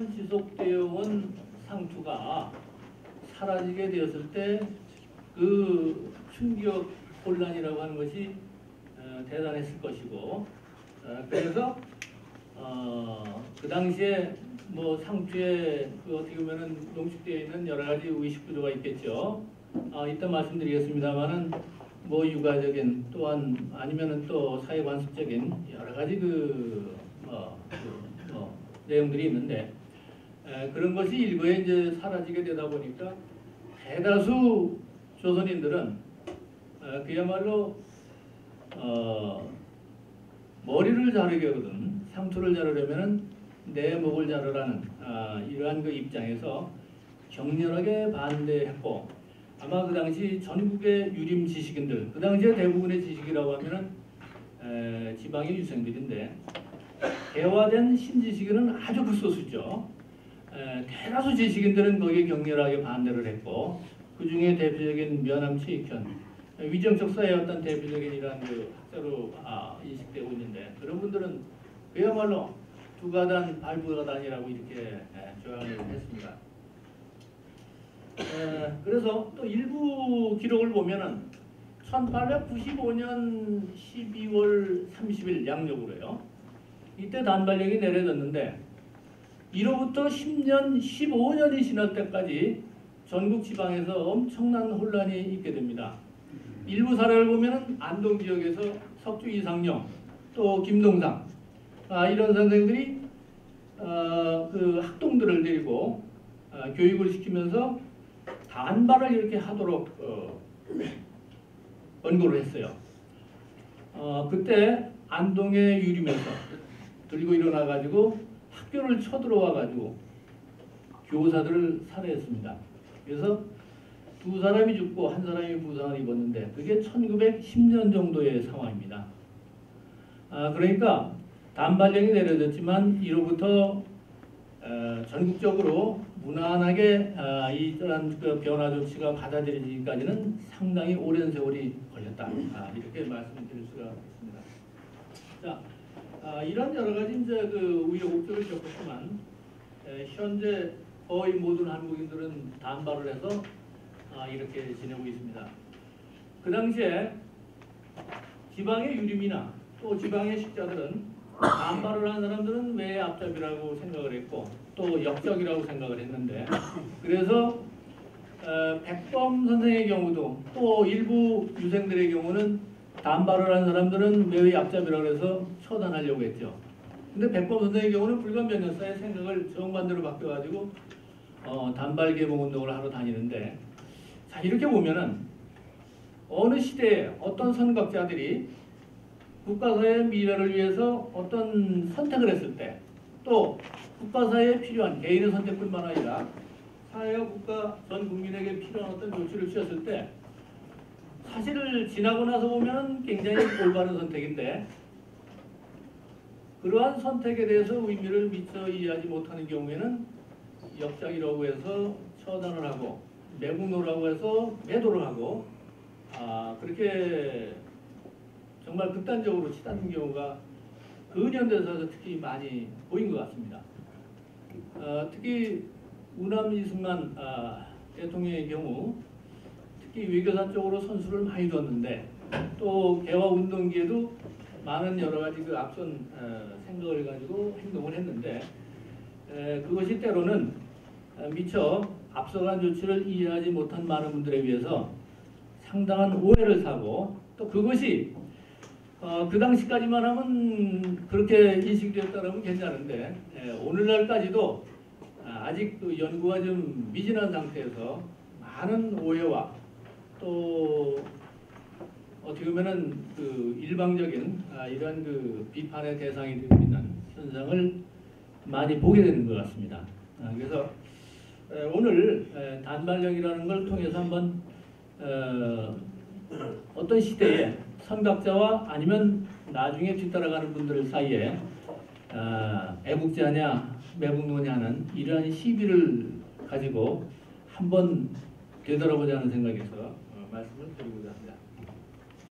지속되어 온 상투가 사라지게 되었을 때 그 충격 혼란이라고 하는 것이 대단했을 것이고, 그래서 그 당시에 뭐 상투에 그 어떻게 보면은 농축되어 있는 여러 가지 의식 구조가 있겠죠. 이따 말씀드리겠습니다만은 뭐 육아적인 또한 아니면은 또 사회 관습적인 여러 가지 내용들이 있는데, 그런 것이 일부에 이제 사라지게 되다 보니까 대다수 조선인들은 그야말로 머리를 자르거든 상투를 자르려면은 내 목을 자르라는 이러한 그 입장에서 격렬하게 반대했고, 아마 그 당시 전국의 유림 지식인들, 그 당시에 대부분의 지식이라고 하면은 지방의 유생들인데 개화된 신지식인은 아주 극소수죠. 대다수 지식인들은 거기에 격렬하게 반대를 했고, 그 중에 대표적인 면함 최익현, 위정적 사회의 어떤 대표적인 이러한 그 학자로 인식되고 있는데, 그런 분들은 그야말로 두가단 발부가단이라고 이렇게 조항을 했습니다. 그래서 또 일부 기록을 보면은 1895년 12월 30일 양력으로요. 이때 단발령이 내려졌는데 이로부터 10년, 15년이 지날 때까지 전국 지방에서 엄청난 혼란이 있게 됩니다. 일부 사례를 보면 안동 지역에서 석주 이상영, 또 김동상 이런 선생들이 그 학동들을 데리고 교육을 시키면서 단발을 이렇게 하도록 권고를 했어요. 그때 안동의 유림에서 들고 일어나가지고 학교를 쳐들어와가지고 교사들을 살해했습니다. 그래서 두 사람이 죽고 한 사람이 부상을 입었는데 그게 1910년 정도의 상황입니다. 그러니까 단발령이 내려졌지만 이로부터 전국적으로 무난하게 이러한 그 변화 조치가 받아들여지기까지는 상당히 오랜 세월이 걸렸다. 이렇게 말씀드릴 수가 있습니다. 자, 이런 여러 가지 이제 그 우여곡절을 겪었지만 현재 거의 모든 한국인들은 단발을 해서 이렇게 지내고 있습니다. 그 당시에 지방의 유림이나 또 지방의 식자들은 단발을 한 사람들은 외의 앞잡이라고 생각을 했고 또 역적이라고 생각을 했는데, 그래서 백범 선생의 경우도 또 일부 유생들의 경우는 단발을 한 사람들은 외의 앞잡이라고 해서 처단하려고 했죠. 근데 백범 선생의 경우는 불과 몇 년 사이에 생각을 정반대로 바뀌어가지고 단발 개봉 운동을 하러 다니는데, 자, 이렇게 보면은 어느 시대에 어떤 선각자들이 국가사회의 미래를 위해서 어떤 선택을 했을 때, 또 국가사회에 필요한 개인의 선택뿐만 아니라 사회와 국가 전 국민에게 필요한 어떤 조치를 취했을 때 사실을 지나고 나서 보면 굉장히 올바른 선택인데, 그러한 선택에 대해서 의미를 미처 이해하지 못하는 경우에는 역작이라고 해서 처단을 하고 매국노라고 해서 매도를 하고 그렇게 정말 극단적으로 치닫는 경우가 근현대사에서 특히 많이 보인 것 같습니다. 특히 우남 이승만 대통령의 경우 특히 외교사 쪽으로 선수를 많이 뒀는데, 또 개화 운동기에도 많은 여러 가지 그 앞선 생각을 가지고 행동을 했는데, 그것이 때로는 미처 앞서간 조치를 이해하지 못한 많은 분들에 비해서 상당한 오해를 사고, 또 그것이 그 당시까지만 하면 그렇게 인식되었다면 괜찮은데 오늘날까지도 아직 그 연구가 좀 미진한 상태에서 많은 오해와 또 어떻게 보면은 그 일방적인 이러한 그 비판의 대상이 되고 있는 현상을 많이 보게 되는 것 같습니다. 그래서 오늘 단발령이라는 걸 통해서 한번 어떤 시대에 선각자와 아니면 나중에 뒤따라가는 분들 사이에 애국자냐 매국노냐는 이러한 시비를 가지고 한번 되돌아보자는 생각에서 말씀을 드리고자 합니다.